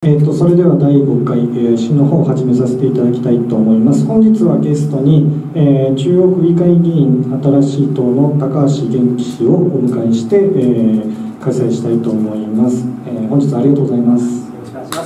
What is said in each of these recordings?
それでは第5回、詩の方を始めさせていただきたいと思います。本日はゲストに、中央区議会議員新しい党の高橋元気氏をお迎えして、開催したいと思います。本日はありがとうございます。よろしくお願いします。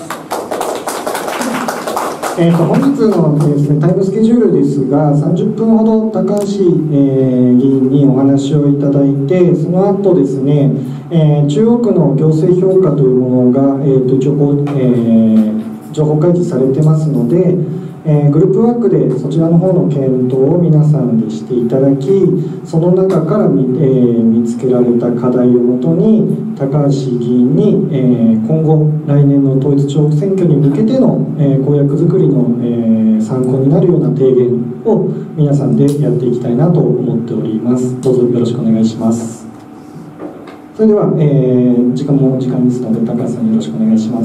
本日のですね、タイムスケジュールですが、30分ほど高橋、議員にお話をいただいて、その後ですね、中央区の行政評価というものが、一応情報開示されてますので、グループワークでそちらの方の検討を皆さんでしていただき、その中から見つけられた課題をもとに高橋議員に、今後来年の統一地方選挙に向けての、公約作りの、参考になるような提言を皆さんでやっていきたいなと思っております。どうぞよろしくお願いします。それでは、時間ですので高橋さんよろしくお願いします。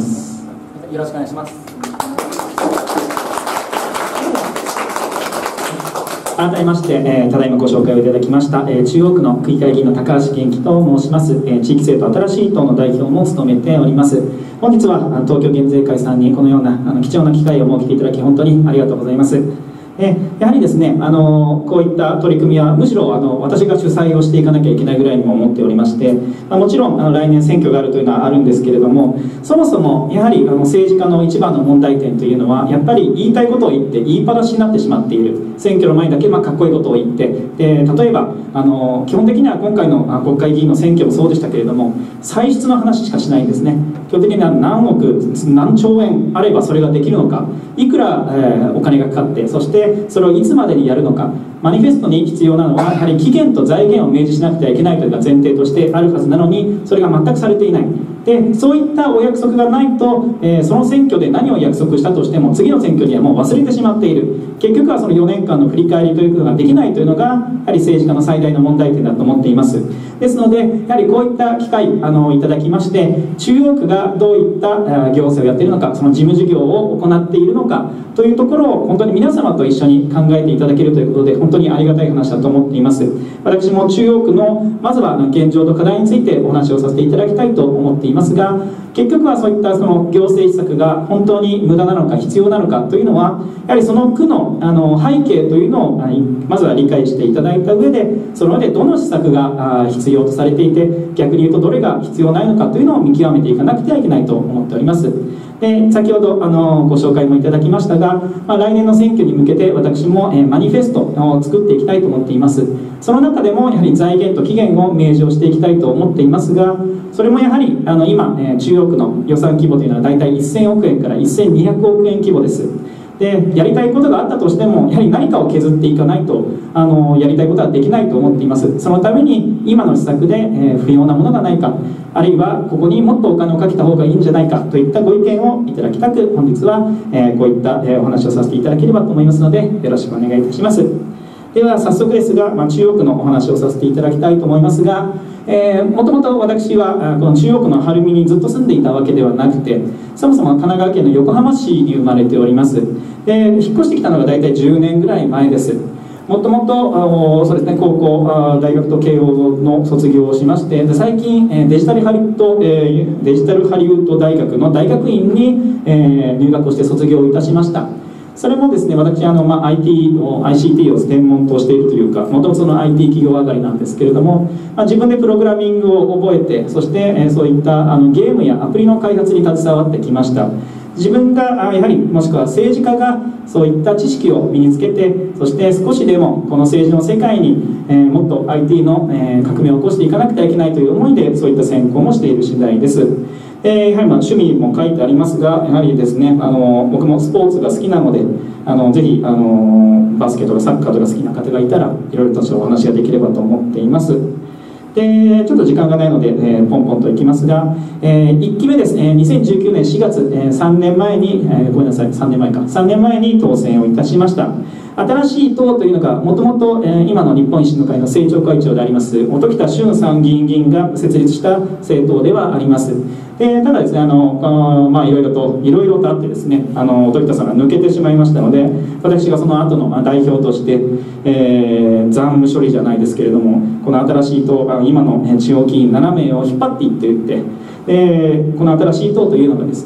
よろしくお願いします。改めまして、ただいまご紹介をいただきました、中央区の区議会議員の高橋元気と申します。地域政党新しい党の代表も務めております。本日は東京減税会さんにこのような貴重な機会を設けていただき本当にありがとうございます。やはりですね、こういった取り組みはむしろ私が主催をしていかなきゃいけないぐらいにも思っておりまして、もちろん来年選挙があるというのはあるんですけれども、そもそもやはり政治家の一番の問題点というのはやっぱり言いたいことを言って言いっぱなしになってしまっている。選挙の前だけかっこいいことを言って、例えば基本的には今回の国会議員の選挙もそうでしたけれども、歳出の話しかしないんですね。基本的には何億何兆円あればそれができるのか、いくら、お金がかかって、そしてそれをいつまでにやるのか。マニフェストに必要なのはやはり期限と財源を明示しなくてはいけないというのが前提としてあるはずなのに、それが全くされていない。でそういったお約束がないと、その選挙で何を約束したとしても次の選挙にはもう忘れてしまっている。結局はその4年間の振り返りということができないというのがやはり政治家の最大の問題点だと思っています。ですのでやはりこういった機会いただきまして、中央区がどういった行政をやっているのか、その事務事業を行っているのかというところを本当に皆様と一緒に考えていただけるということで本当にありがたい話だと思っています。私も中央区のまずは現状と課題についてお話をさせていただきたいと思っていますが、結局はそういったその行政施策が本当に無駄なのか必要なのかというのはやはりその区の背景というのをまずは理解していただいた上で、その上でどの施策が必要とされていて、逆に言うとどれが必要ないのかというのを見極めていかなくてはいけないと思っております。で先ほどご紹介もいただきましたが、来年の選挙に向けて私もマニフェストを作っていきたいと思っています。その中でもやはり財源と期限を明示をしていきたいと思っていますが、それもやはり今中央区の予算規模というのは大体1000億円から1200億円規模です。でやりたいことがあったとしてもやはり何かを削っていかないとやりたいことはできないと思っています。そのために今の施策で、不要なものがないか、あるいはここにもっとお金をかけた方がいいんじゃないかといったご意見をいただきたく、本日は、こういった、お話をさせていただければと思いますのでよろしくお願いいたします。では早速ですが、中央区のお話をさせていただきたいと思いますが、もともと私はこの中央区の晴海にずっと住んでいたわけではなくて、そもそも神奈川県の横浜市に生まれております。で引っ越してきたのが大体10年ぐらい前です。もともとそうですね、高校大学と慶応の卒業をしまして、で最近デジタルハリウッド大学の大学院に入学をして卒業いたしました。それもですね、私ICT を専門としているというか、もともとその IT 企業上がりなんですけれども、自分でプログラミングを覚えて、そしてそういったゲームやアプリの開発に携わってきました。自分がやはりもしくは政治家がそういった知識を身につけて、そして少しでもこの政治の世界にもっと IT の革命を起こしていかなくてはいけないという思いでそういった専攻もしている次第です。やはり趣味も書いてありますが、やはりですね、僕もスポーツが好きなのでぜひバスケとかサッカーとか好きな方がいたらいろいろとお話ができればと思っています。でちょっと時間がないので、ポンポンといきますが、1期目ですね、2019年4月、3年前に、ごめんなさい、3年前に当選をいたしました。新しい党というのがもともと今の日本維新の会の政調会長であります音喜多駿参議院議員が設立した政党ではあります。でただですね、いろいろとあってですね、音喜多さんが抜けてしまいましたので、私がその後の代表として、残務処理じゃないですけれども、この新しい党、今の中央議員7名を引っ張っていってこの新しい党というのがですね、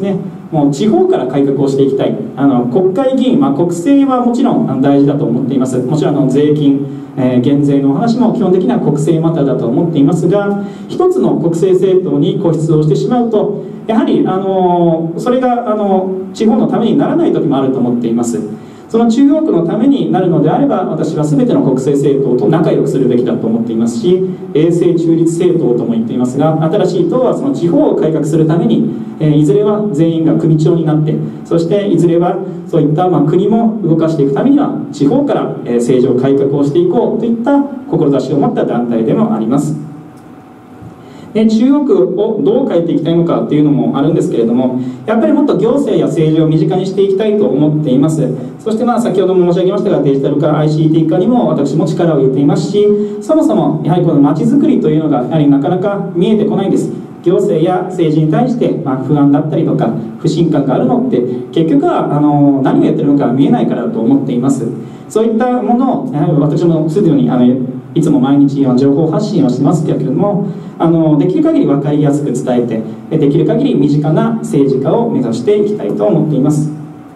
もう地方から改革をしていきたい。国会議員、国政はもちろん大事だと思っています。もちろん税金、減税のお話も基本的には国政マターだと思っていますが、一つの国政政党に固執をしてしまうと、やはりそれが地方のためにならない時もあると思っています。その中央区のためになるのであれば、私は全ての国政政党と仲良くするべきだと思っていますし、永世中立政党とも言っていますが、新しい党はその地方を改革するために、いずれは全員が首長になって、そしていずれはそういった国も動かしていくためには地方から政治を改革をしていこうといった志を持った団体でもあります。で、中央区をどう変えていきたいのかっていうのもあるんですけれども、やっぱりもっと行政や政治を身近にしていきたいと思っています。そして先ほども申し上げましたが、デジタル化 ICT 化にも私も力を入れていますし、そもそもやはりこの街づくりというのがやはりなかなか見えてこないんです。行政や政治に対して不安だったりとか不信感があるのって、結局は何をやってるのか見えないからだと思っています。そういったものを私もすでにいつも毎日情報発信をしてますけれども、できる限り分かりやすく伝えて、できる限り身近な政治家を目指していきたいと思っています。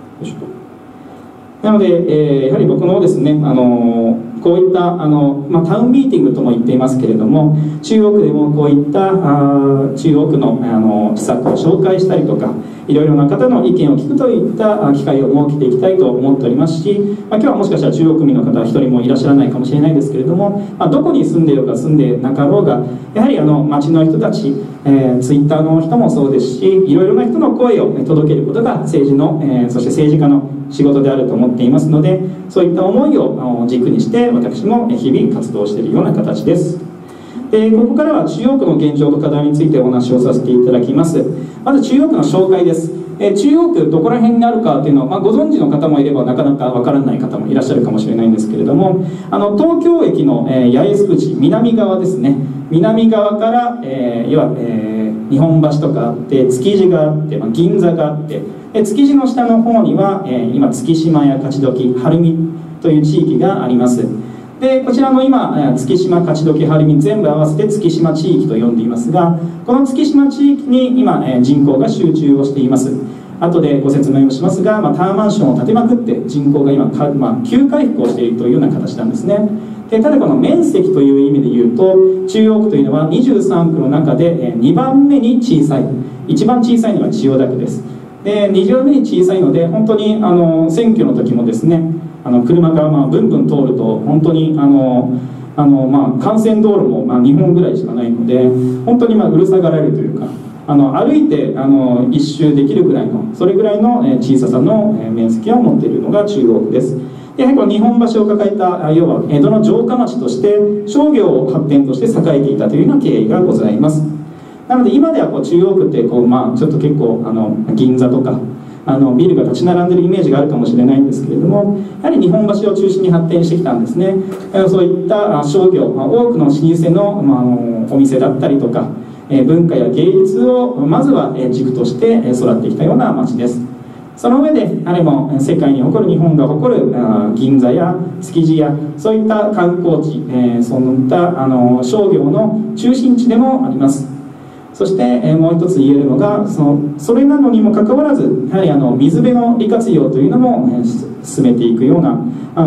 なので、やはり僕のですね、こういったタウンミーティングとも言っていますけれども、中央区でもこういった中央区の施策を紹介したりとか、いろいろな方の意見を聞くといった機会を設けていきたいと思っておりますし、今日はもしかしたら中央区民の方は一人もいらっしゃらないかもしれないですけれども、どこに住んでいるか住んでなかろうが、やはり町の人たち、ツイッターの人もそうですし、いろいろな人の声を届けることが政治の、そして政治家の仕事であると思っていますので、そういった思いを軸にして私も日々活動しているような形です。で、ここからは中央区の現状と課題についてお話をさせていただきます。まず中央区の紹介です。中央区どこら辺にあるかというのを、ご存知の方もいればなかなかわからない方もいらっしゃるかもしれないんですけれども、東京駅の、八重洲口南側ですね、南側から、要は、日本橋とかあって築地があって、銀座があって、築地の下の方には、今月島や勝どき晴海という地域があります。で、こちらの今月島勝どき晴海全部合わせて月島地域と呼んでいますが、この月島地域に今人口が集中をしています。後でご説明もしますが、タワーマンションを建てまくって人口が今急回復をしているというような形なんですね。で、ただこの面積という意味で言うと、中央区というのは23区の中で2番目に小さい、一番小さいのが千代田区です。で、2番目に小さいので、本当に選挙の時もですね、車がブンブン通ると本当に幹線道路も2本ぐらいしかないので、本当にうるさがられるというか、歩いて一周できるぐらいの、それぐらいの小ささの面積を持っているのが中央区です。やはりこの日本橋を抱えた、要は江戸の城下町として商業を発展として栄えていたというような経緯がございます。なので今では中央区ってちょっと結構銀座とかビルが立ち並んでいるイメージがあるかもしれないんですけれども、やはり日本橋を中心に発展してきたんですね。そういった商業、多くの老舗のお店だったりとか、文化や芸術をまずは軸として育ってきたような街です。その上であれも世界に誇る、日本が誇る銀座や築地やそういった観光地、そういった商業の中心地でもあります。そしてもう一つ言えるのが、それなのにもかかわらず、やはり水辺の利活用というのも進めていくような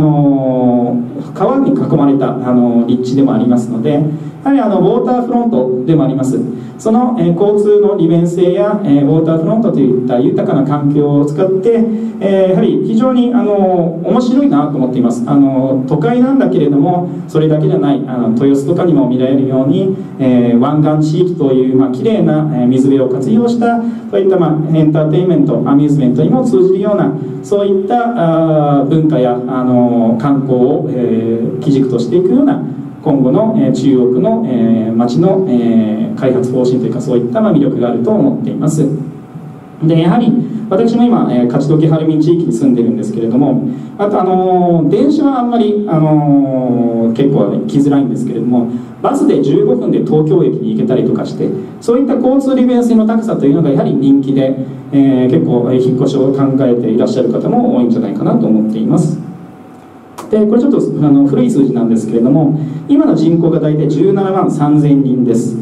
川に囲まれた立地でもありますので、やはりウォーターフロントでもあります。その交通の利便性やウォーターフロントといった豊かな環境を使ってやはり非常に面白いなと思っています。都会なんだけれどもそれだけじゃない、豊洲とかにも見られるように、湾岸地域というきれいな水辺を活用したそういったエンターテインメント、アミューズメントにも通じるようなそういった文化や観光を基軸としていくような今後の中央区の町の開発方針というか、そういった魅力があると思っています。で、やはり私も今勝どき晴海地域に住んでいるんですけれども、あと電車はあんまり結構行きづらいんですけれども、バスで15分で東京駅に行けたりとかして、そういった交通利便性の高さというのがやはり人気で、結構引っ越しを考えていらっしゃる方も多いんじゃないかなと思っています。で、これちょっと古い数字なんですけれども、今の人口が大体17万3000人です。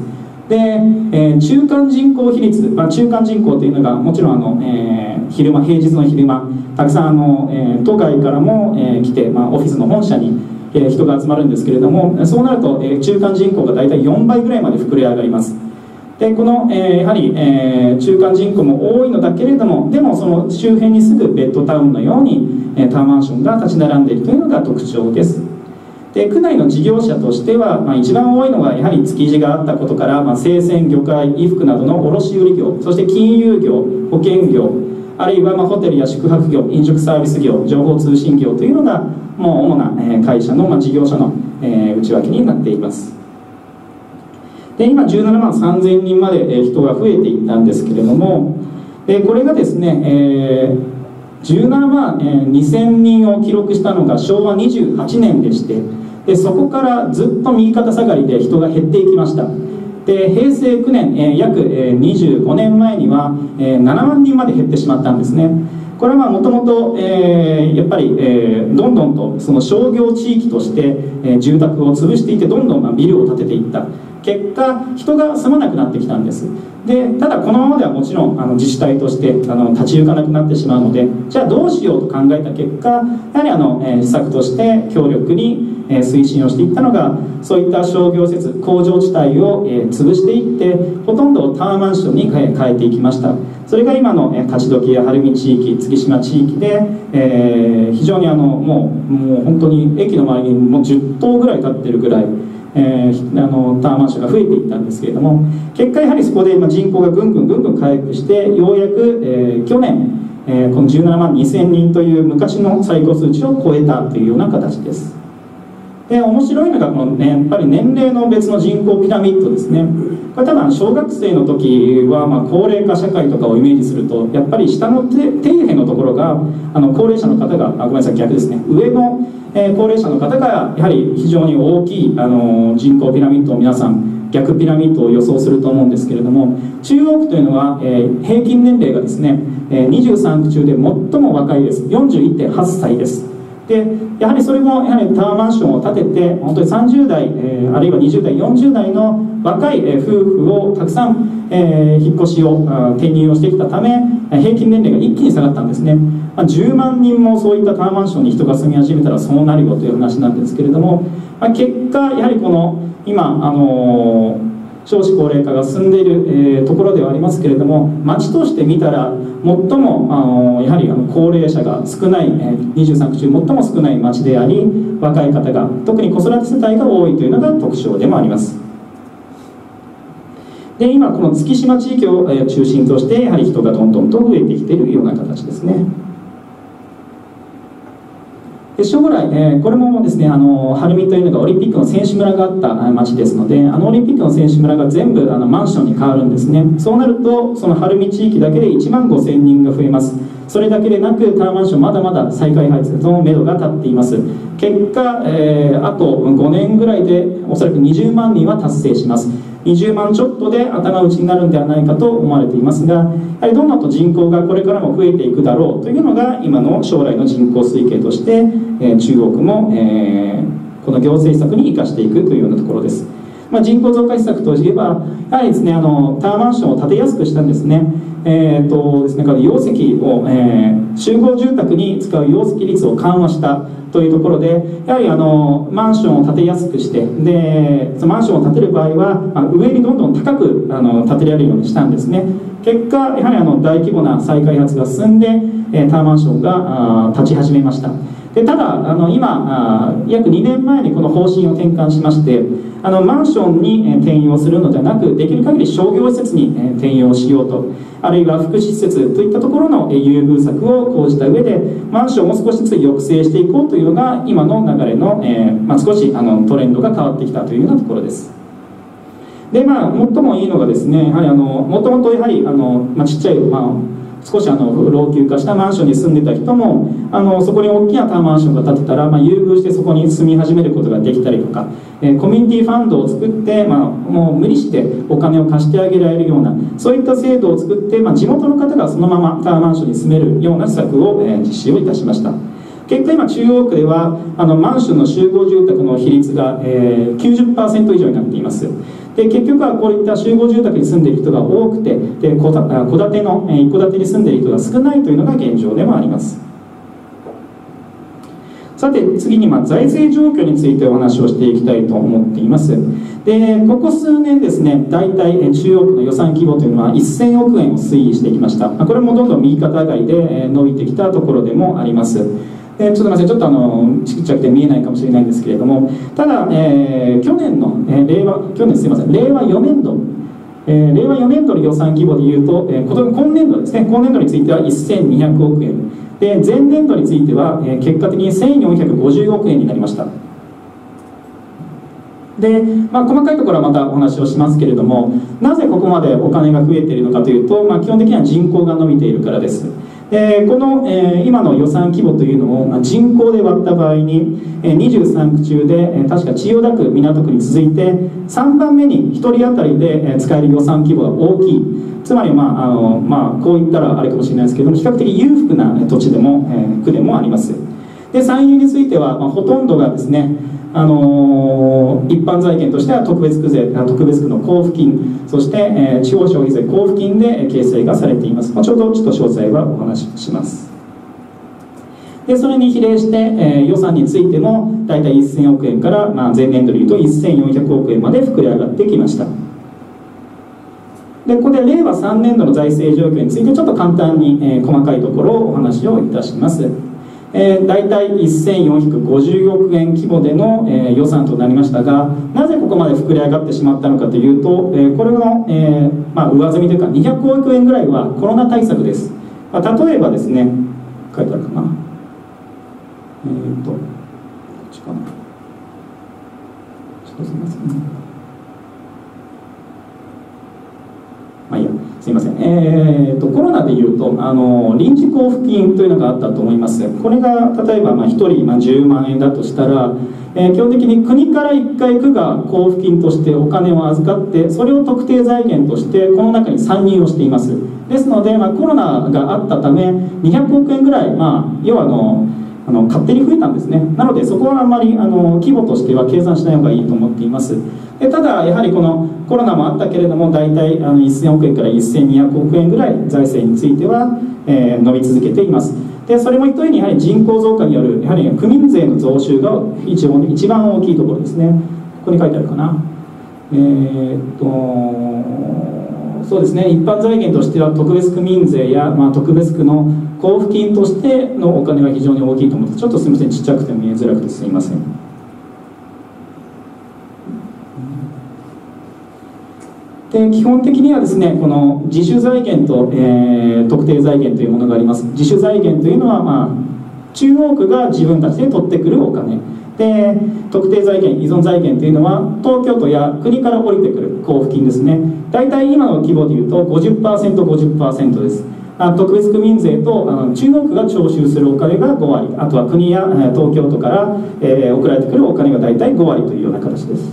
で、中間人口比率、中間人口というのがもちろん平日の昼間たくさん都外からも来て、オフィスの本社に人が集まるんですけれども、そうなると中間人口が大体4倍ぐらいまで膨れ上がります。でこのやはり中間人口も多いのだけれども、でもその周辺にすぐベッドタウンのようにタワーマンションが立ち並んでいるというのが特徴です。で区内の事業者としては、一番多いのがやはり築地があったことから、生鮮魚介衣服などの卸売業、そして金融業、保険業、あるいはホテルや宿泊業、飲食サービス業、情報通信業というのがもう主な会社の事業者の内訳になっています。で今17万3000人まで人が増えていったんですけれども、これがですね、17万2000人を記録したのが昭和28年でして、そこからずっと右肩下がりで人が減っていきました。で平成9年、約25年前には7万人まで減ってしまったんですね。これはもともとやっぱりどんどんとその商業地域として住宅を潰していて、どんどんビルを建てていった結果、人が住まなくなってきたんです。でただこのままではもちろん自治体として立ち行かなくなってしまうので、じゃあどうしようと考えた結果、やはり施策として強力に推進をしていったのが、そういった商業施設、工場地帯を潰していって、ほとんどをタワーマンションに変えていきました。それが今の勝どきや晴海地域、月島地域で非常にもう本当に駅の周りにもう10棟ぐらい建ってるぐらいタワーマンションが増えていったんですけれども、結果やはりそこで人口がぐんぐん回復して、ようやく去年この17万2000人という昔の最高数値を超えたというような形です。で面白いのがこの、やっぱり年齢の別の人口ピラミッドですね。これ多分小学生の時は高齢化社会とかをイメージすると、やっぱり下の底辺のところが高齢者の方がごめんなさい逆ですね、上の高齢者の方がやはり非常に大きい人口ピラミッドを皆さん逆ピラミッドを予想すると思うんですけれども、中央区というのは平均年齢がですね23区中で最も若いです。 41.8 歳です。でやはりそれもやはりタワーマンションを建てて本当に30代、あるいは20代40代の若い夫婦をたくさん引っ越しを転入をしてきたため、平均年齢が一気に下がったんですね。10万人もそういったタワーマンションに人が住み始めたらそうなるよという話なんですけれども、結果やはりこの今少子高齢化が進んでいる、ところではありますけれども、町として見たら最もやはり高齢者が少ない、23区中最も少ない町であり、若い方が特に子育て世帯が多いというのが特徴でもあります。で今この月島地域を中心としてやはり人がどんどんと増えてきているような形ですね。で将来、これもですね晴海というのがオリンピックの選手村があった町ですので、オリンピックの選手村が全部マンションに変わるんですね。そうなるとその晴海地域だけで1万5000人が増えます。それだけでなくタワーマンションまだまだ再開発のめどが立っています。結果、あと5年ぐらいでおそらく20万人は達成します。20万ちょっとで頭打ちになるんではないかと思われていますが、やはりどんどんと人口がこれからも増えていくだろうというのが今の将来の人口推計として、中央区も、この行政施策に生かしていくというようなところです。人口増加施策といえばやはりですねタワーマンションを建てやすくしたんですね。ですね容積を、集合住宅に使う容積率を緩和したというところで、やはりマンションを建てやすくして、でそのマンションを建てる場合は、上にどんどん高く建てられるようにしたんですね。結果やはり大規模な再開発が進んでタワーマンションが立ち始めました。でただ今約2年前にこの方針を転換しまして、マンションに転用するのではなく、できる限り商業施設に転用しようと、あるいは福祉施設といったところの優遇策を講じた上でマンションを少しずつ抑制していこうというのが今の流れの、少しトレンドが変わってきたというようなところです。で最もいいのがですね、やはりもともとやはりちっちゃい、少し老朽化したマンションに住んでた人もそこに大きなタワーマンションが建てたら、優遇してそこに住み始めることができたりとか、コミュニティファンドを作って、もう無理してお金を貸してあげられるようなそういった制度を作って、地元の方がそのままタワーマンションに住めるような施策を、実施をいたしました。結果今中央区ではマンションの集合住宅の比率が、90% 以上になっています。 で結局はこういった集合住宅に住んでいる人が多くて、で戸建ての一戸建てに住んでいる人が少ないというのが現状でもあります。さて次に財政状況についてお話をしていきたいと思っています。でここ数年ですね、大体中央区の予算規模というのは1000億円を推移してきました。これもどんどん右肩上がりで伸びてきたところでもあります。ちょっとすみません、ちょっとちっちゃくて見えないかもしれないんですけれども、ただ、去年の、令和4年度令和4年度の予算規模でいうと、今年度ですね、今年度については1200億円で、前年度については、結果的に1450億円になりました。で、細かいところはまたお話をしますけれども、なぜここまでお金が増えているのかというと、基本的には人口が伸びているからです。この、今の予算規模というのを人口で割った場合に、23区中で、確か千代田区、港区に続いて3番目に1人当たりで使える予算規模が大きい。つまり、こう言ったらあれかもしれないですけども、比較的裕福な土地でも、区でもあります。で、参入については、ほとんどがですね、一般財源としては特別区の交付金、そして、地方消費税交付金で形成がされています。後ほどちょっと詳細はお話しします。でそれに比例して、予算についても大体1000億円から、前年度でいうと1400億円まで膨れ上がってきました。でここで令和3年度の財政状況についてちょっと簡単に、細かいところをお話をいたします。大体1450億円規模での、予算となりましたが、なぜここまで膨れ上がってしまったのかというと、これの、上積みというか200億円ぐらいはコロナ対策です。例えばですね、書いてあるかな、こっちかな、ちょっとすみませんね、いやすみません、コロナでいうと臨時交付金というのがあったと思います。これが例えば1人10万円だとしたら、基本的に国から1回区が交付金としてお金を預かって、それを特定財源としてこの中に参入をしています。ですので、コロナがあったため200億円ぐらい、要は勝手に増えたんですね。なのでそこはあんまり規模としては計算しない方がいいと思っています。ただやはりこのコロナもあったけれども、大体1000億円から1200億円ぐらい財政については、伸び続けています。でそれも一重にやはり人口増加によるやはり区民税の増収が一番大きいところですね。ここに書いてあるかな、そうですね、一般財源としては特別区民税や、特別区の交付金としてのお金は非常に大きいと思って、ちょっとすみません、ちっちゃくて見えづらくてすみません。で基本的にはですね、この自主財源と、特定財源というものがあります。自主財源というのは、中央区が自分たちで取ってくるお金で、特定財源、依存財源というのは東京都や国から降りてくる交付金ですね。大体今の規模でいうと 50%、50% です。特別区民税と中央区が徴収するお金が5割、あとは国や東京都から、送られてくるお金が大体5割というような形です。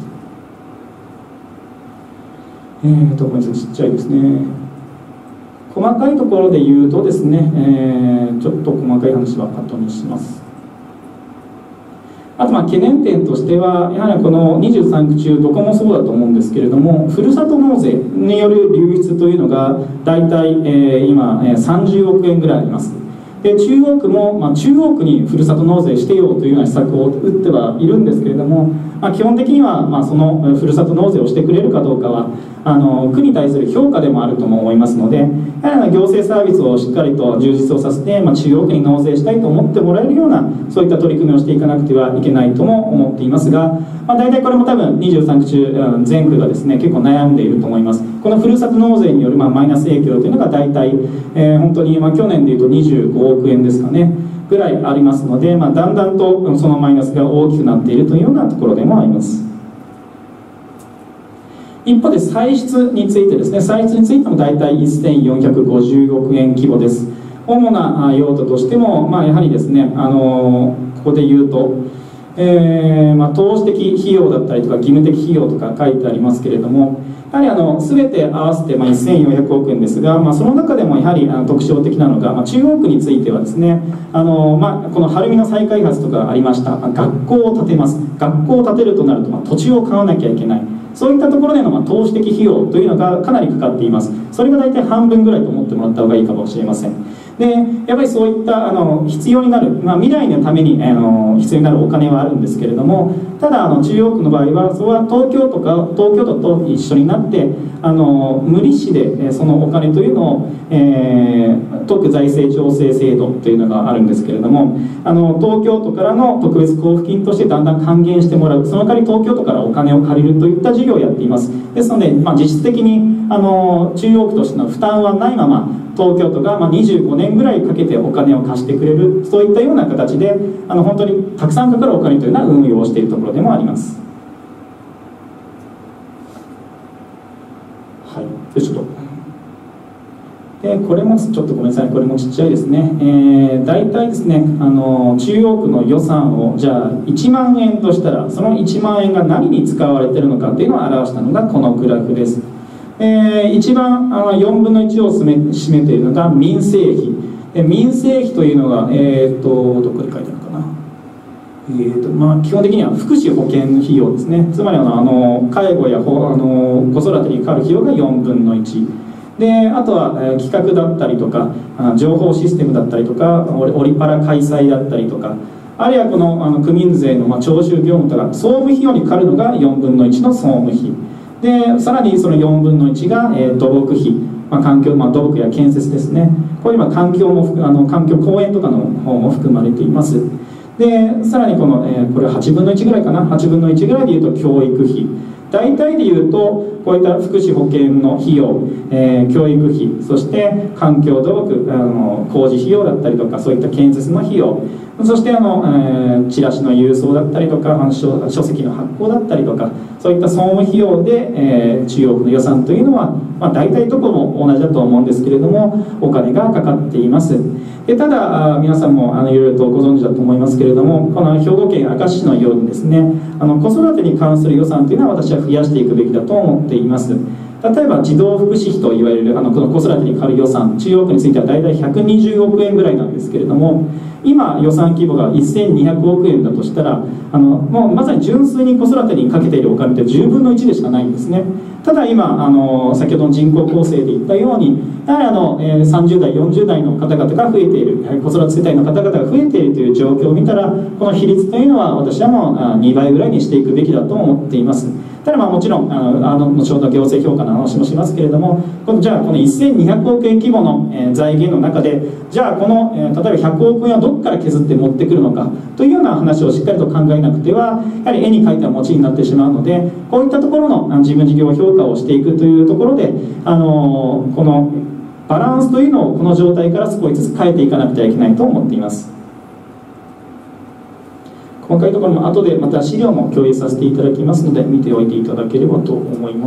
ごめんなさい、ちっちゃいですね。細かいところで言うとですね、ちょっと細かい話は後にします。あと懸念点としては、やはりこの23区中どこもそうだと思うんですけれども、ふるさと納税による流出というのが大体、今30億円ぐらいあります。で中央区も、中央区にふるさと納税してよというような施策を打ってはいるんですけれども、基本的には、そのふるさと納税をしてくれるかどうかは区に対する評価でもあるとも思いますので、やはり行政サービスをしっかりと充実をさせて、中央区に納税したいと思ってもらえるようなそういった取り組みをしていかなくてはいけないとも思っていますが、大体これも多分23区中全区がですね結構悩んでいると思います。このふるさと納税によるマイナス影響というのが大体、本当に去年でいうと25億円ですかねぐらいありますので、だんだんとそのマイナスが大きくなっているというようなところでもあります。一方で歳出についてですね、歳出についても大体1450億円規模です。主な用途としても、やはりですね、ここで言うと、投資的費用だったりとか義務的費用とか書いてありますけれども、やはり全て合わせて1400億円ですが、その中でもやはり特徴的なのが、中央区についてはですね、この晴海の再開発とかありました。学校を建てます。学校を建てるとなると、土地を買わなきゃいけない。 そういったところでの投資的費用というのがかなりかかっています。それが大体半分ぐらいと思ってもらった方がいいかもしれません。でやっぱりそういった必要になる、未来のために必要になるお金はあるんですけれども、ただ中央区の場合はそれは東京都と一緒になって無利子でそのお金というのを、特財政調整制度というのがあるんですけれども、東京都からの特別交付金としてだんだん還元してもらう、その代わり東京都からお金を借りるといった事業をやっています。ですので、実質的に中央区としての負担はないまま東京都が25年ぐらいかけてお金を貸してくれる、そういったような形で本当にたくさんかかるお金というのは運用をしているところでもあります。はい、ちょっとこれもちょっとごめんなさい、これもちっちゃいですね。大体ですね中央区の予算をじゃあ1万円としたら、その1万円が何に使われているのかというのを表したのがこのグラフです。一番4分の1を占めているのが民生費。民生費というのが、どこで書いてあるかな、基本的には福祉保険費用ですね。つまり介護や子育てにかかる費用が4分の1で、あとは企画だったりとか情報システムだったりとかオリパラ開催だったりとか、あるいはこの区民税の徴収業務とか総務費用にかかるのが4分の1の総務費で、さらにその4分の1が土木費、環境、土木や建設ですね。これ今環境公園とかの方も含まれています。でさらにこれは8分の1ぐらいかな、8分の1ぐらいでいうと教育費、大体でいうとこういった福祉保険の費用、教育費、そして環境土木工事費用だったりとか、そういった建設の費用、そしてチラシの郵送だったりとか書籍の発行だったりとか、そういった総務費用で、中央区の予算というのは、大体どこも同じだと思うんですけれどもお金がかかっています。でただ皆さんもいろいろとご存知だと思いますけれども、この兵庫県明石市のようにですね子育てに関する予算というのは私は増やしていくべきだと思っています。例えば児童福祉費といわれるこの子育てにかかる予算、中央区については大体120億円ぐらいなんですけれども、今予算規模が1200億円だとしたらもうまさに純粋に子育てにかけているお金って10分の1でしかないんですね。ただ今先ほどの人口構成で言ったように、やはり30代40代の方々が増えている、子育て世帯の方々が増えているという状況を見たら、この比率というのは私はもう2倍ぐらいにしていくべきだと思っています。ただもちろん後ほど行政評価の話もしますけれども、じゃあこの1200億円規模の財源の中で、じゃあこの例えば100億円はどこから削って持ってくるのかというような話をしっかりと考えなくては、やはり絵に描いた餅になってしまうので、こういったところの事務事業評価をしていくというところでこのバランスというのをこの状態から少しずつ変えていかなくてはいけないと思っています。細かいところも後でまた資料も共有させていただきますので見ておいていただければと思います。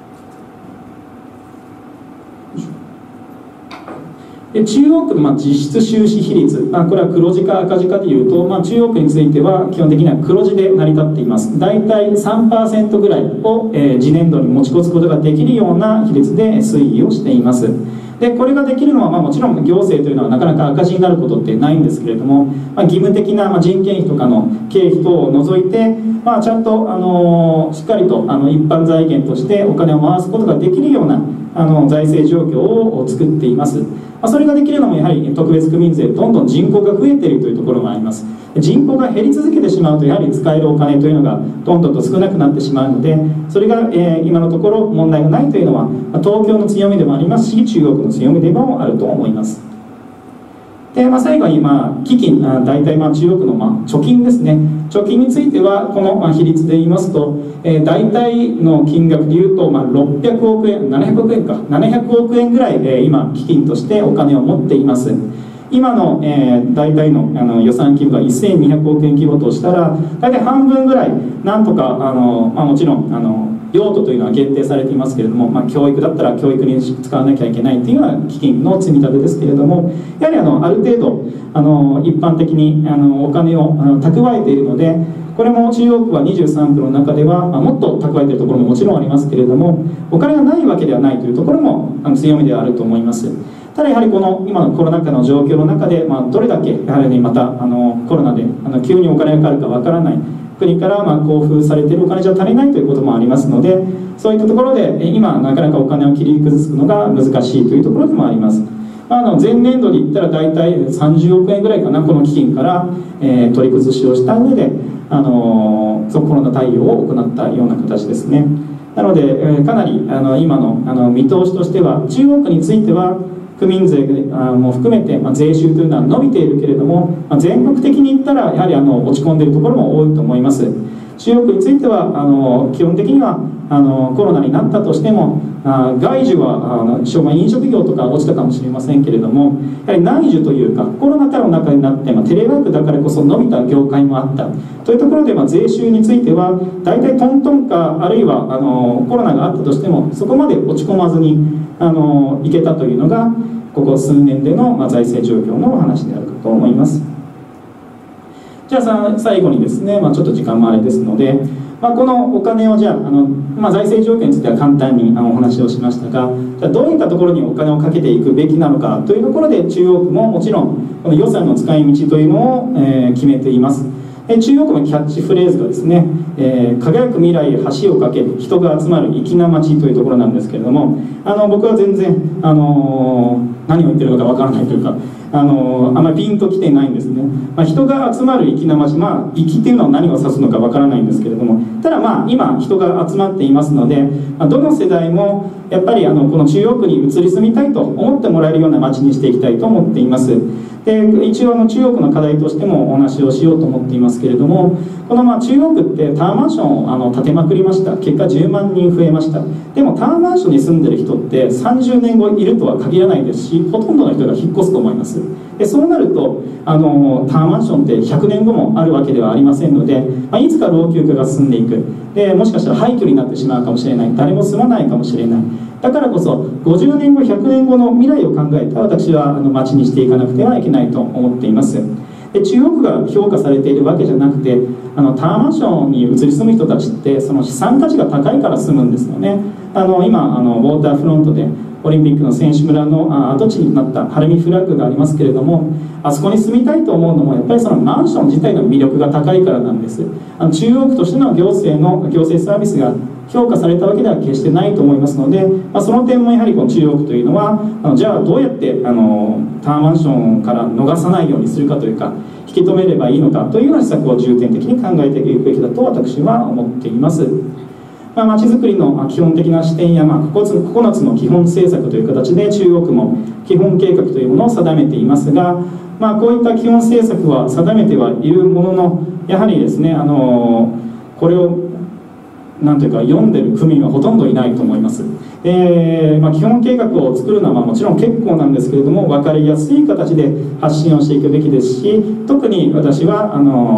で中央区の実質収支比率、これは黒字か赤字かでいうと、中央区については基本的には黒字で成り立っています。大体 3% ぐらいを次年度に持ち越すことができるような比率で推移をしています。でこれができるのは、もちろん行政というのはなかなか赤字になることってないんですけれども、義務的な人件費とかの経費等を除いて、ちゃんとしっかりと一般財源としてお金を回すことができるような財政状況を作っています。それができるのもやはり特別区民税、どんどん人口が増えているというところがあります。人口が減り続けてしまうと、やはり使えるお金というのがどんどんと少なくなってしまうので、それが今のところ問題がないというのは東京の強みでもありますし、中国の強みでもあると思います。で最後に基金、大体中国の貯金ですね。貯金についてはこの比率で言いますと、大体の金額でいうと600億円、700億円か、700億円ぐらい今基金としてお金を持っています。今の大体の予算規模が1200億円規模としたら、大体半分ぐらいなんとかもちろん用途というのは限定されていますけれども、教育だったら教育に使わなきゃいけないというような基金の積み立てですけれども、やはりある程度一般的にお金を蓄えているので、これも中央区は23区の中ではもっと蓄えているところももちろんありますけれども、お金がないわけではないというところも強みではあると思います。ただやはりこの今のコロナ禍の状況の中で、どれだけやはりまたコロナで急にお金がかかるかわからない、 国から交付されているお金じゃ足りないということもありますので、そういったところで今なかなかお金を切り崩すのが難しいというところでもあります。前年度で言ったら大体30億円ぐらいかな、この基金から、取り崩しをした上でコロナ対応を行ったような形ですね。なので、かなり今の見通しとしては、中国については区民税も含めて、税収というのは伸びているけれども、全国的に言ったらやはり落ち込んでいるところも多いと思います。中国については基本的にはコロナになったとしても、外需は飲食業とか落ちたかもしれませんけれども、やはり内需というかコロナ禍の中になって、テレワークだからこそ伸びた業界もあったというところで、税収については大体トントンか、あるいはコロナがあったとしてもそこまで落ち込まずにいけたというのがここ数年での財政状況のお話であるかと思います。じゃあ最後にですね、ちょっと時間もあれですので、このお金をじゃあ財政状況については簡単にお話をしましたが、じゃあどういったところにお金をかけていくべきなのかというところで、中央区ももちろんこの予算の使い道というのを決めています。中央区のキャッチフレーズがですね、輝く未来へ橋を架ける人が集まる粋な街というところなんですけれども、僕は全然何を言ってるのかわからないというか、あんまりピンときてないんですね。人が集まる粋な街、粋っていうのは何を指すのかわからないんですけれども、ただ今人が集まっていますので、どの世代もやっぱりこの中央区に移り住みたいと思ってもらえるような街にしていきたいと思っています。で一応中央区の課題としてもお話をしようと思っていますけれども、この中央区ってタワーマンションを建てまくりました。結果10万人増えました。でもタワーマンションに住んでる人って30年後いるとは限らないですし、ほとんどの人が引っ越すと思います。でそうなるとタワーマンションって100年後もあるわけではありませんので、いつか老朽化が進んでいく。でもしかしたら廃墟になってしまうかもしれない、誰も住まないかもしれない。だからこそ50年後100年後の未来を考えて私は街にしていかなくてはいけないと思っています。で中央区が評価されているわけじゃなくて、タワーマンションに移り住む人たちってその資産価値が高いから住むんですよね。今ウォーターフロントでオリンピックの選手村の跡地になった晴海フラッグがありますけれども、あそこに住みたいと思うのもやっぱりそのマンション自体の魅力が高いからなんです。中央区としての行政サービスが評価されたわけでは決してないと思いますので、その点もやはりこの中央区というのはじゃあどうやってタワーマンションから逃さないようにするかというか、引き止めればいいのかというような施策を重点的に考えていくべきだと私は思っています。まちづくりの基本的な視点や9つの基本政策という形で中央区も基本計画というものを定めていますが、こういった基本政策は定めてはいるものの、やはりですねこれをなんというか読んでる区民はほとんどいないと思います。基本計画を作るのはもちろん結構なんですけれども、分かりやすい形で発信をしていくべきですし、特に私は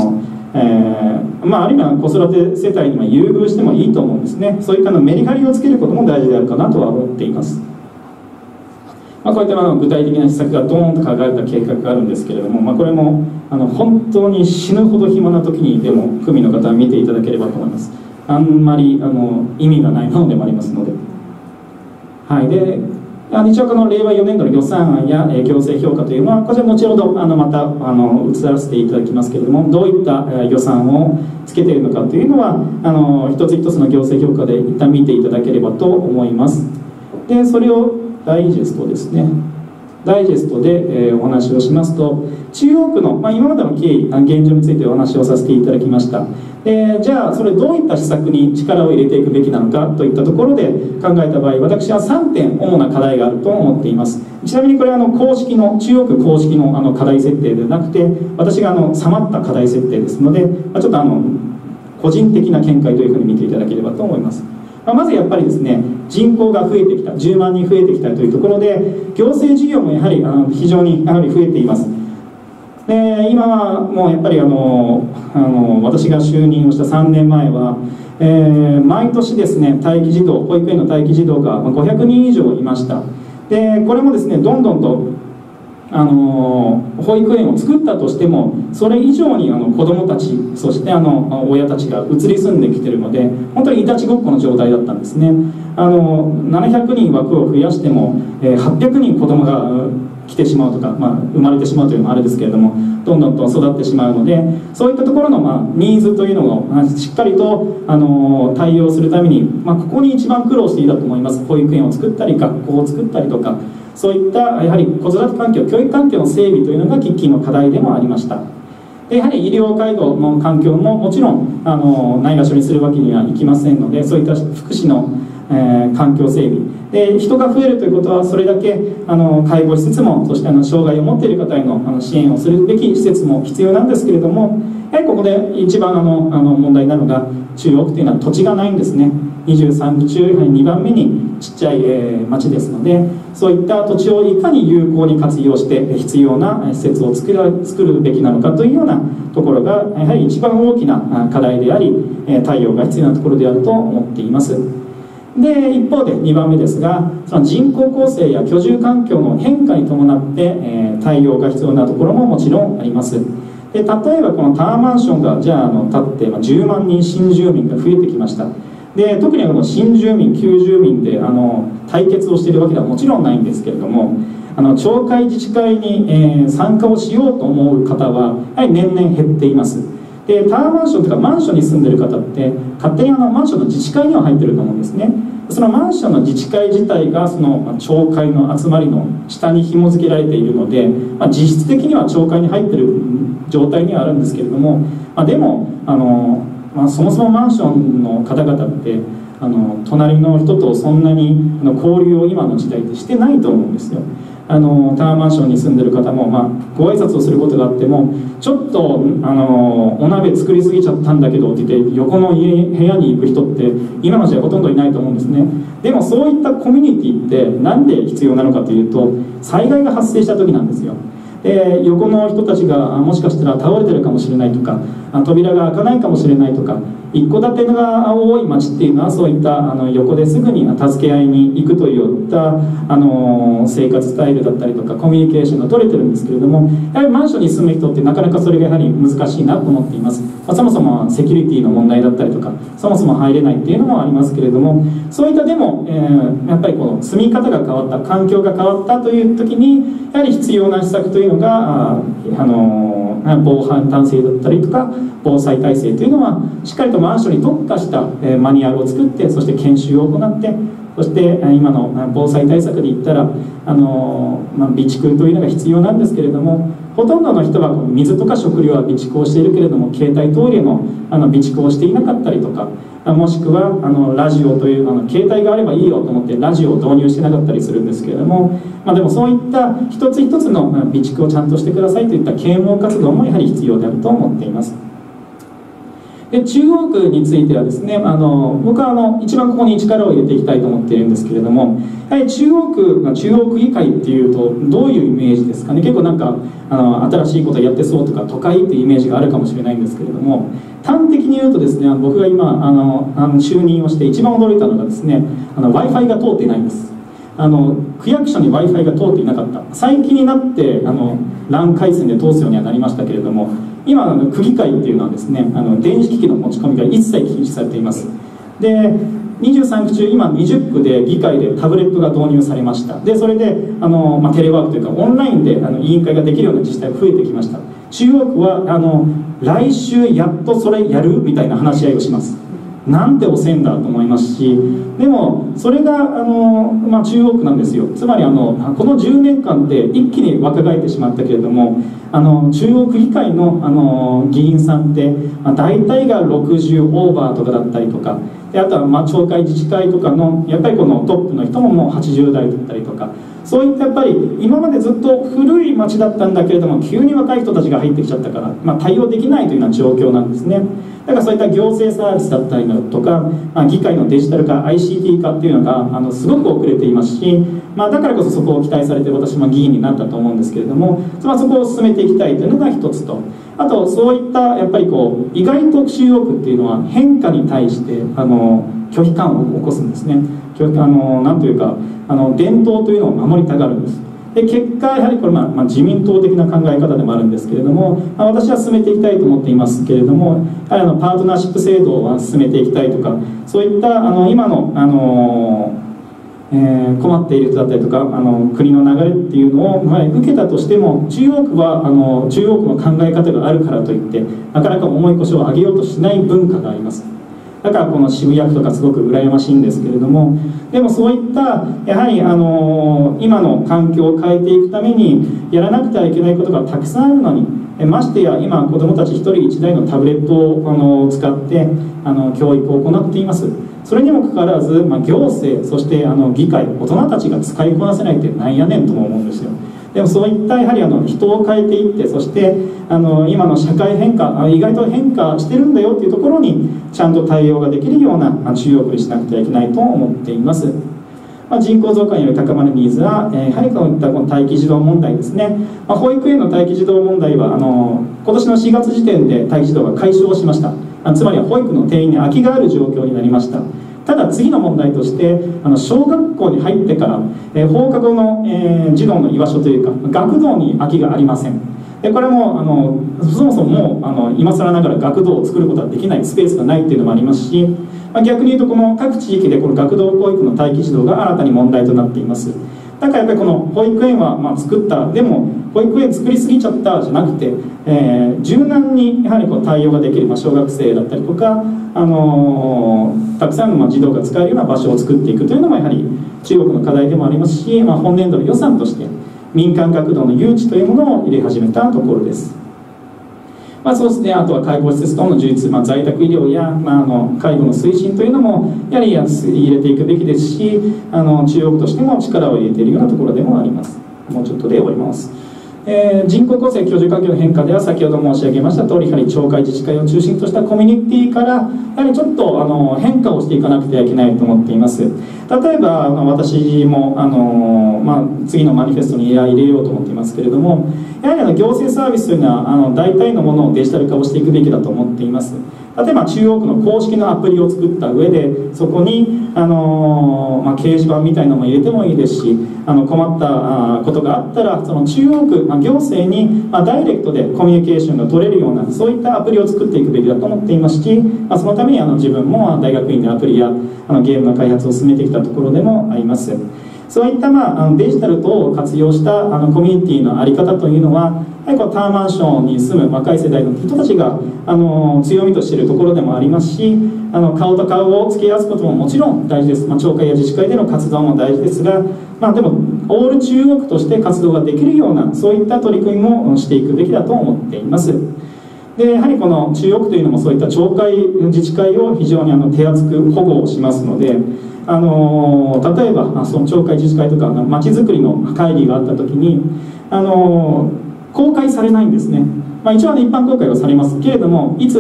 あるいは子育て世帯にも優遇してもいいと思うんですね。そういったメリハリをつけることも大事であるかなとは思っています。こういった具体的な施策がドーンと書かれた計画があるんですけれども、これも本当に死ぬほど暇な時にでも区民の方は見ていただければと思います。あんまり意味がないものでもありますので、で一応この令和4年度の予算案や行政評価というのはこちら後ほどまた移らせていただきますけれども、どういった予算をつけているのかというのは一つ一つの行政評価で一旦見ていただければと思います。でそれをダイジェストですね、ダイジェストでお話をしますと、中央区の今までの経緯現状についてお話をさせていただきました。じゃあそれどういった施策に力を入れていくべきなのかといったところで考えた場合、私は3点主な課題があると思っています。ちなみにこれは公式の中央区公式の課題設定ではなくて、私がさまった課題設定ですので、ちょっと個人的な見解というふうに見ていただければと思います。まずやっぱりですね、人口が増えてきた、10万人増えてきたというところで、行政事業もやはり非常に増えています。で今はもうやっぱり私が就任をした3年前は、毎年ですね待機児童、保育園の待機児童が500人以上いました。でこれもですねどんどんと保育園を作ったとしてもそれ以上に子どもたち、そして親たちが移り住んできているので、本当にいたちごっこの状態だったんですね。 700人枠を増やしても、800人子供が来てしまうとか、生まれてしまうというのもあれですけれども、どんどんと育ってしまうので、そういったところの、ニーズというのをしっかりと、対応するために、ここに一番苦労していたと思います。保育園を作ったり学校を作ったりとか、そういったやはり子育て環境、教育環境の整備というのが喫緊の課題でもありました。でやはり医療介護の環境ももちろんないがしろにするわけにはいきませんので、そういった福祉の環境整備で、人が増えるということはそれだけ介護施設も、そして障害を持っている方への支援をするべき施設も必要なんですけれども、やはりここで一番問題なのが、中央区というのは土地がないんですね。23区中やはり2番目にちっちゃい町ですので、そういった土地をいかに有効に活用して必要な施設を作るべきなのかというようなところがやはり一番大きな課題であり、対応が必要なところであると思っています。で一方で2番目ですが、その人口構成や居住環境の変化に伴って、対応が必要なところももちろんあります。で例えばこのタワーマンションが建って10万人新住民が増えてきました。で特に新住民旧住民で対決をしているわけではもちろんないんですけれども、町会自治会に、参加をしようと思う方はやはり年々減っています。でタワーマンションとかマンションに住んでる方って勝手にマンションの自治会には入ってると思うんですね。そのマンションの自治会自体がその町会の集まりの下に紐付けられているので、実質的には町会に入ってる状態にはあるんですけれども、でもそもそもマンションの方々って隣の人とそんなに交流を今の時代ってしてないと思うんですよ。タワーマンションに住んでる方も、ご挨拶をすることがあっても、ちょっとお鍋作りすぎちゃったんだけどって言って横の部屋に行く人って今の時代ほとんどいないと思うんですね。でもそういったコミュニティってなんで必要なのかというと、災害が発生した時なんですよ。横の人たちがもしかしたら倒れてるかもしれないとか、扉が開かないかもしれないとか、一戸建てが多い町っていうのはそういった横ですぐに助け合いに行くといった生活スタイルだったりとかコミュニケーションが取れてるんですけれども、やはりマンションに住む人ってなかなかそれがやはり難しいなと思っています。そもそもセキュリティの問題だったりとか、そもそも入れないっていうのもありますけれども、そういったでも、やっぱりこの住み方が変わった、環境が変わったという時にやはり必要な施策というのが防犯体制だったりとか防災体制というのはしっかりとマンションに特化したマニュアルを作って、そして研修を行って、そして今の防災対策で言ったら備蓄というのが必要なんですけれども、ほとんどの人は水とか食料は備蓄をしているけれども、携帯トイレの備蓄をしていなかったりとか、もしくはラジオという携帯があればいいよと思ってラジオを導入してなかったりするんですけれども、でもそういった一つ一つの備蓄をちゃんとしてくださいといった啓蒙活動もやはり必要であると思っています。で中央区についてはですね、僕は一番ここに力を入れていきたいと思っているんですけれども、やはり中央区議会っていうとどういうイメージですかね。結構新しいことやってそうとか都会っていうイメージがあるかもしれないんですけれども、端的に言うとですね、僕が今就任をして一番驚いたのがですね、Wi-Fi が通っていないんです。区役所に Wi-Fi が通っていなかった。最近になってLAN 回線で通すようにはなりましたけれども、今区議会っていうのはですね、電子機器の持ち込みが一切禁止されています。で23区中今20区で議会でタブレットが導入されました。でそれでテレワークというかオンラインで委員会ができるような自治体が増えてきました。中央区は来週やっとそれやるみたいな話し合いをします。なんて遅いんだと思いますし、でもそれが中央区なんですよ。つまりこの10年間で一気に若返ってしまったけれども、中央区議会の議員さんって大体が60オーバーとかだったりとかで、あとは町会自治会とかのやっぱりこのトップの人ももう80代だったりとか、そういったやっぱり今までずっと古い町だったんだけれども急に若い人たちが入ってきちゃったから、対応できないというような状況なんですね。だからそういった行政サービスだったりとか、議会のデジタル化 ICT 化っていうのがすごく遅れていますし、だからこそそこを期待されて私も議員になったと思うんですけれども、そこを進めていきたいというのが一つと、あとそういったやっぱり意外と中央区っていうのは変化に対して拒否感を起こすんですね。なんというか伝統というのを守りたがるんです。 で結果やはりこれ、自民党的な考え方でもあるんですけれども、私は進めていきたいと思っていますけれども、やはりパートナーシップ制度は進めていきたいとか、そういった今の、困っている人だったりとか国の流れっていうのを、受けたとしても中央区は中央区の考え方があるからといってなかなか重い腰を上げようとしない文化があります。だからこの渋谷区とかすごく羨ましいんですけれども、でもそういったやはり今の環境を変えていくためにやらなくてはいけないことがたくさんあるのに、ましてや今子どもたち一人一台のタブレットを使って教育を行っています。それにもかかわらず、行政そして議会大人たちが使いこなせないってなんやねんとも思うんですよ。でもそういったやはり人を変えていって、そして今の社会変化意外と変化してるんだよっていうところにちゃんと対応ができるような中央区にしなくてはいけないと思っています。人口増加により高まるニーズは、やはりこういったこの待機児童問題ですね。保育園の待機児童問題は今年の4月時点で待機児童が解消しました。つまりは保育の定員に空きがある状況になりました。ただ次の問題として小学校に入ってから、放課後の、児童の居場所というか学童に空きがありません。これもそもそももう今更ながら学童を作ることはできない、スペースがないっていうのもありますし、逆に言うとこの各地域でこの学童保育の待機児童が新たに問題となっています。だからやっぱりこの保育園は作った、でも保育園作りすぎちゃったじゃなくて、柔軟にやはりこう対応ができる、小学生だったりとか、たくさんの児童が使えるような場所を作っていくというのもやはり中国の課題でもありますし、本年度の予算として民間学童の誘致というものを入れ始めたところです。そうですね、あとは介護施設等の充実、在宅医療や、介護の推進というのもやはり入れていくべきですし、中央区としても力を入れているようなところでもあります。もうちょっとで終わります。人口構成居住環境の変化では先ほど申し上げました通り、やはり町会自治会を中心としたコミュニティからやはりちょっと変化をしていかなくてはいけないと思っています。例えば私も次のマニフェストに入れようと思っていますけれども、やはり行政サービスというのは大体のものをデジタル化をしていくべきだと思っています。例えば中央区の公式のアプリを作った上でそこに掲示板みたいなのも入れてもいいですし、困ったことがあったらその中央区、行政にダイレクトでコミュニケーションが取れるようなそういったアプリを作っていくべきだと思っていますし、そのために自分も大学院でアプリやゲームの開発を進めてきたところでもあります。そういったデジタル等を活用したコミュニティの在り方というのはやはりタワーマンションに住む若い世代の人たちが強みとしているところでもありますし、顔と顔を付け合わすことももちろん大事です。町会や自治会での活動も大事ですが、でもオール中央区として活動ができるようなそういった取り組みもしていくべきだと思っています。でやはりこの中央区というのもそういった町会自治会を非常に手厚く保護をしますので、例えばその町会自治会とかまちづくりの会議があった時に公開されないんですね。一応一般公開はされますけれども、いつ、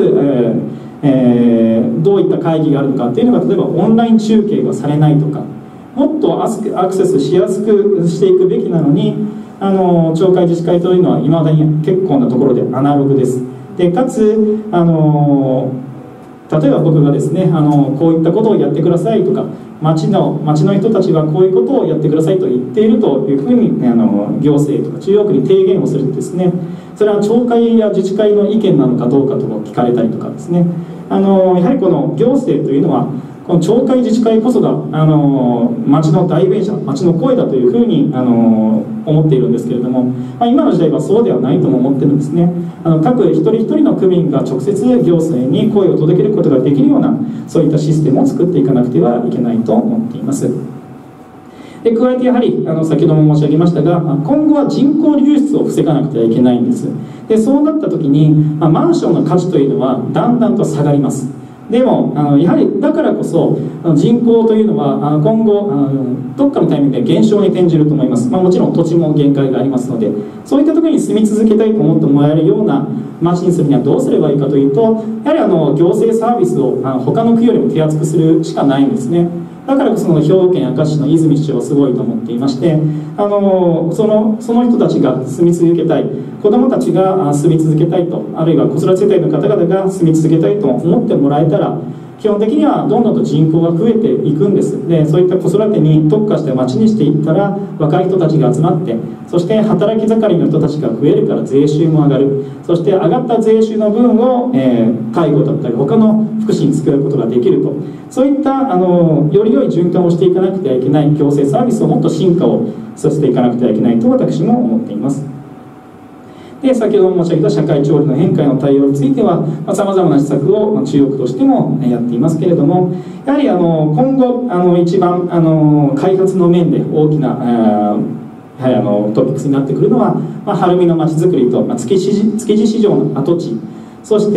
どういった会議があるのかっていうのが例えばオンライン中継がされないとか、もっとアクセスしやすくしていくべきなのに町会自治会というのはいまだに結構なところでアナログです。でかつ例えば僕がですねこういったことをやってくださいとか町の人たちはこういうことをやってくださいと言っているというふうに行政とか中央区に提言をするとですね、それは町会や自治会の意見なのかどうかと聞かれたりとかですね、やはりこの行政というのはこの町会自治会こそが町の代弁者、町の声だというふうに思っているんですけれども、今の時代はそうではないとも思ってるんですね。各一人一人の区民が直接行政に声を届けることができるようなそういったシステムを作っていかなくてはいけないと思っています。で加えてやはり先ほども申し上げましたが、今後は人口流出を防がなくてはいけないんです。でそうなった時にマンションの価値というのはだんだんと下がります。でもやはりだからこそ人口というのは今後どっかのタイミングで減少に転じると思います。もちろん土地も限界がありますので、そういったところに住み続けたいと思ってもらえるような町にするにはどうすればいいかというと、やはり行政サービスを他の区よりも手厚くするしかないんですね。だからこそ兵庫県明石市の泉市長はすごいと思っていまして、その人たちが住み続けたい、子どもたちが住み続けたいと、あるいは子育て世帯の方々が住み続けたいと思ってもらえたら、 基本的にはどんどんと人口が増えていくんです。でそういった子育てに特化した町にしていったら若い人たちが集まって、そして働き盛りの人たちが増えるから税収も上がる。そして上がった税収の分を、介護だったり他の福祉に使うことができると、そういったより良い循環をしていかなくてはいけない、行政サービスをもっと進化をさせていかなくてはいけないと私も思っています。で先ほど申し上げた社会潮流の変化への対応についてはさまざまな施策を中国としてもやっていますけれども、やはり今後一番開発の面で大きなトピックスになってくるのは、晴海のまちづくりと築地市場の跡地、そして、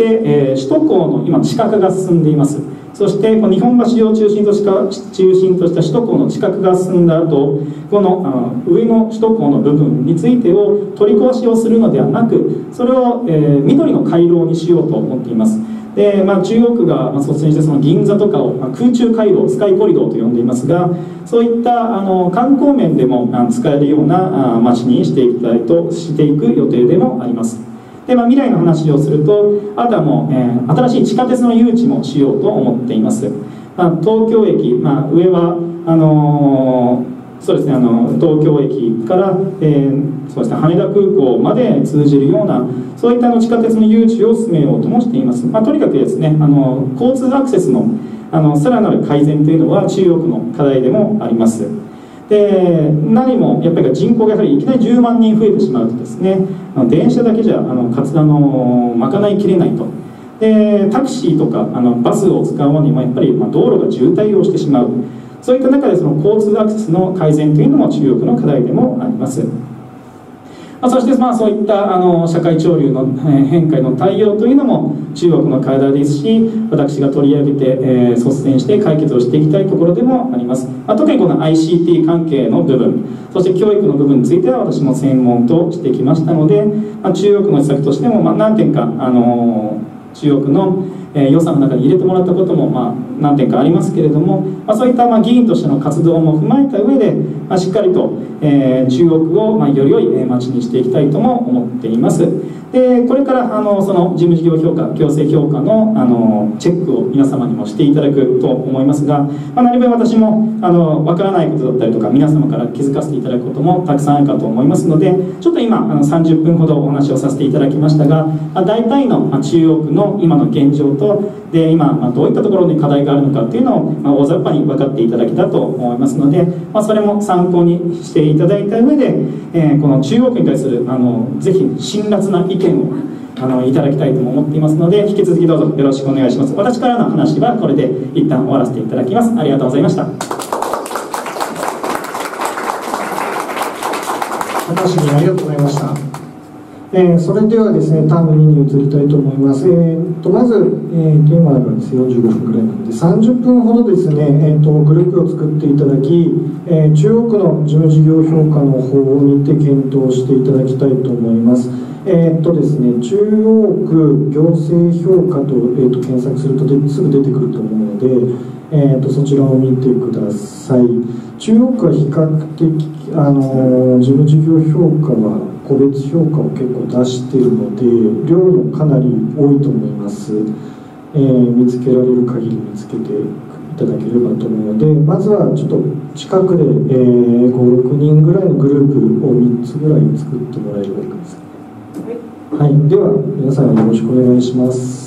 首都高の今地下化が進んでいます。そしてこの日本橋を中心とした首都高の地下化が進んだ後、この上の首都高の部分についてを取り壊しをするのではなく、それを、緑の回廊にしようと思っています。で中央区が率先してその銀座とかを空中回廊、スカイコリドーと呼んでいますが、そういった観光面でも使えるような街にしていく予定でもあります。で未来の話をすると、あとはもう、新しい地下鉄の誘致もしようと思っています。東京駅、上はそうですね、東京駅から、そうですね、羽田空港まで通じるような、そういった地下鉄の誘致を進めようともしています。とにかくですね、交通アクセスのさらなる改善というのは中国の課題でもあります。で何もやっぱり人口がやはりいきなり10万人増えてしまうとですね、電車だけじゃ賄いきれないと。でタクシーとかバスを使うのにもやっぱり道路が渋滞をしてしまう。そういった中でその交通アクセスの改善というのも中国の課題でもあります。そしてそういった社会潮流の変化への対応というのも中国の課題ですし、私が取り上げて、率先して解決をしていきたいところでもあります。特にこの ICT 関係の部分、そして教育の部分については私も専門としてきましたので、中国の施策としても何点か中国の予算の中に入れてもらったことも何点かありますけれども、そういった議員としての活動も踏まえた上でしっかりと中国をより良い街にしていきたいとも思っています。でこれからその事務事業評価、行政評価のチェックを皆様にもしていただくと思いますが、なるべく私もわからないことだったりとか皆様から気づかせていただくこともたくさんあるかと思いますので、ちょっと今30分ほどお話をさせていただきましたが、大体の中国の今の現状とで今どういったところに課題があるのかっていうのを大雑把に分かっていただけたと思いますので、それも参考にしていただいた上で、この中国に対するぜひ辛辣な意見をいただきたいとも思っていますので、引き続きどうぞよろしくお願いします。私からの話はこれで一旦終わらせていただきます。ありがとうございました。 高橋議員ありがとうございました。それではですね、ターム2に移りたいと思います。まず、今がですね、45分ぐらいなので、30分ほどですね、グループを作っていただき、中国の事務事業評価の方にて検討していただきたいと思います。ですね、中央区行政評価と、検索するとすぐ出てくると思うので、そちらを見てください。中央区は比較的事務事業評価は個別評価を結構出しているので、量もかなり多いと思います。見つけられる限り見つけていただければと思うので、まずはちょっと近くで、5、6人ぐらいのグループを3つぐらい作ってもらえればいいですかね。はい、では皆さんよろしくお願いします。